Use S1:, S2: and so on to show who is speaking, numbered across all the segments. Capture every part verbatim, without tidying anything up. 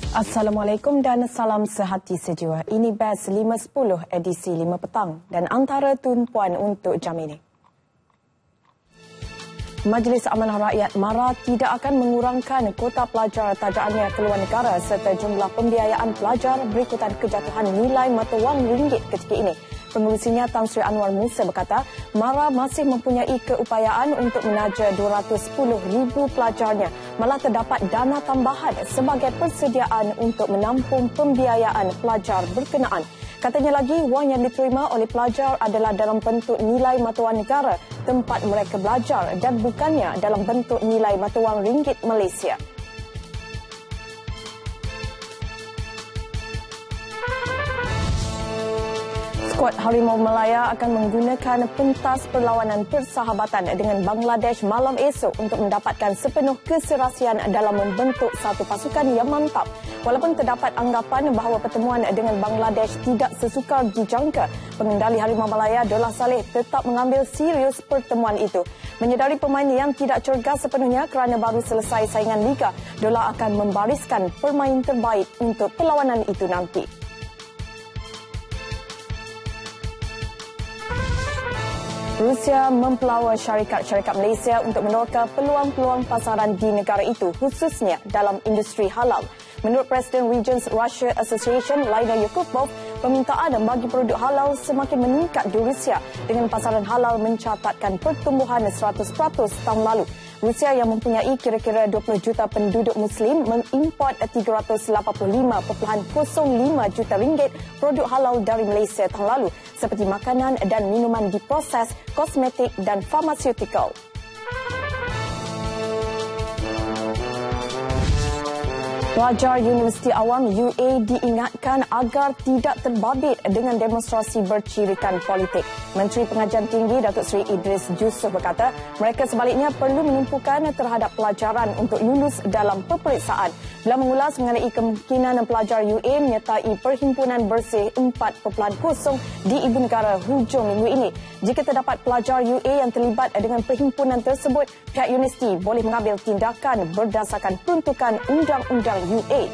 S1: Assalamualaikum dan salam sehati sejiwa. Ini Best lima sepuluh edisi lima petang dan antara tumpuan untuk jam ini. Majlis Amanah Rakyat MARA tidak akan mengurangkan kota pelajar tajaannya ke luar negara serta jumlah pembiayaan pelajar berikutan kejatuhan nilai mata wang ringgit ketika ini. Pengurusinya Tan Sri Anwar Musa berkata, MARA masih mempunyai keupayaan untuk menaja dua ratus sepuluh ribu pelajarnya. Malah terdapat dana tambahan sebagai persediaan untuk menampung pembiayaan pelajar berkenaan. Katanya lagi, wang yang diterima oleh pelajar adalah dalam bentuk nilai mata wang negara tempat mereka belajar dan bukannya dalam bentuk nilai mata wang ringgit Malaysia. Skuad Harimau Malaya akan menggunakan pentas perlawanan persahabatan dengan Bangladesh malam esok untuk mendapatkan sepenuh keserasian dalam membentuk satu pasukan yang mantap. Walaupun terdapat anggapan bahawa pertemuan dengan Bangladesh tidak sesukar dijangka, pengendali Harimau Malaya Dollah Saleh tetap mengambil serius pertemuan itu. Menyedari pemain yang tidak cergas sepenuhnya kerana baru selesai saingan Liga, Dollah akan membariskan pemain terbaik untuk perlawanan itu nanti. Rusia mempelawa syarikat-syarikat Malaysia untuk menorka peluang-peluang pasaran di negara itu, khususnya dalam industri halal. Menurut Presiden Regions Russia Association, Laina Yakubov, permintaan bagi produk halal semakin meningkat di Rusia dengan pasaran halal mencatatkan pertumbuhan seratus peratus tahun lalu. Rusia yang mempunyai kira-kira dua puluh juta penduduk Muslim mengimport tiga ratus lapan puluh lima perpuluhan kosong lima juta ringgit produk halal dari Malaysia tahun lalu seperti makanan dan minuman diproses, kosmetik dan farmaseutical. Pelajar Universiti Awam U A diingatkan agar tidak terbabit dengan demonstrasi bercirikan politik. Menteri Pengajian Tinggi Datuk Seri Idris Jusuf berkata, mereka sebaliknya perlu menumpukan terhadap pelajaran untuk lulus dalam peperiksaan. Beliau mengulas mengenai kemungkinan pelajar U A menyertai Perhimpunan Bersih empat titik kosong di Ibu Negara hujung minggu ini. Jika terdapat pelajar U A yang terlibat dengan perhimpunan tersebut, pihak universiti boleh mengambil tindakan berdasarkan peruntukan undang-undang U A.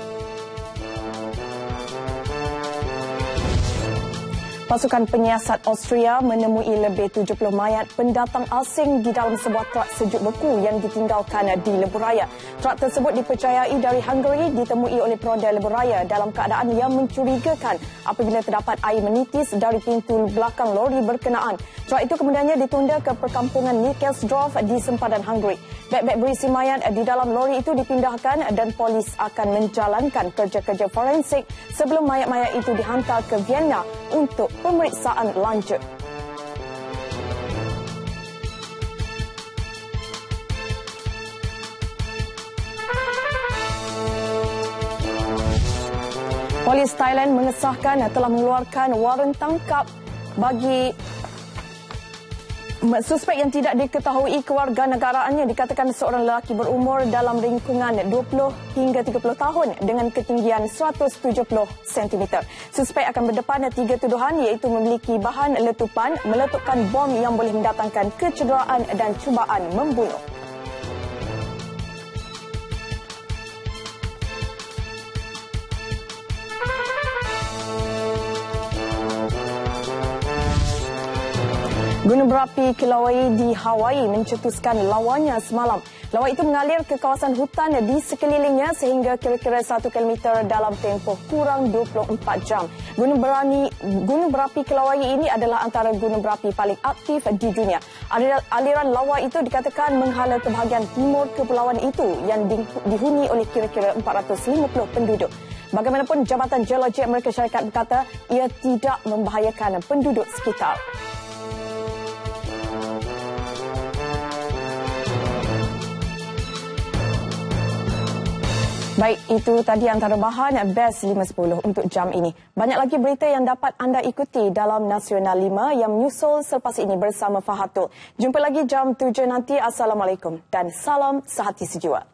S1: Pasukan penyiasat Austria menemui lebih tujuh puluh mayat pendatang asing di dalam sebuah truk sejuk beku yang ditinggalkan di lebuh raya. Truk tersebut dipercayai dari Hungary ditemui oleh peronda lebuh raya dalam keadaan yang mencurigakan apabila terdapat air menitis dari pintu belakang lori berkenaan. Truk itu kemudiannya ditunda ke perkampungan Nickelsdorf di sempadan Hungary. Beg-beg berisi mayat di dalam lori itu dipindahkan dan polis akan menjalankan kerja-kerja forensik sebelum mayat-mayat itu dihantar ke Vienna untuk pemeriksaan lanjut. Polis Thailand mengesahkan telah mengeluarkan waran tangkap bagi suspek yang tidak diketahui kewarganegaraannya. Dikatakan seorang lelaki berumur dalam lingkungan dua puluh hingga tiga puluh tahun dengan ketinggian seratus tujuh puluh sentimeter. Suspek akan berdepan tiga tuduhan iaitu memiliki bahan letupan, meletupkan bom yang boleh mendatangkan kecederaan dan cubaan membunuh. Gunung berapi Kilauea di Hawaii mencetuskan lawannya semalam. Lawan itu mengalir ke kawasan hutan di sekelilingnya sehingga kira-kira satu kilometer dalam tempoh kurang dua puluh empat jam. Gunung, berani, gunung berapi Kilauea ini adalah antara gunung berapi paling aktif di dunia. Aliran, aliran lawa itu dikatakan menghala ke bahagian timur kepulauan itu yang di, dihuni oleh kira-kira empat ratus lima puluh penduduk. Bagaimanapun, Jabatan Geologi Amerika Syarikat berkata ia tidak membahayakan penduduk sekitar. Baik, itu tadi antara bahan Best lima sepuluh untuk jam ini. Banyak lagi berita yang dapat anda ikuti dalam Nasional lima yang menyusul selepas ini bersama Fahatul. Jumpa lagi jam tujuh nanti. Assalamualaikum dan salam sehati sejiwa.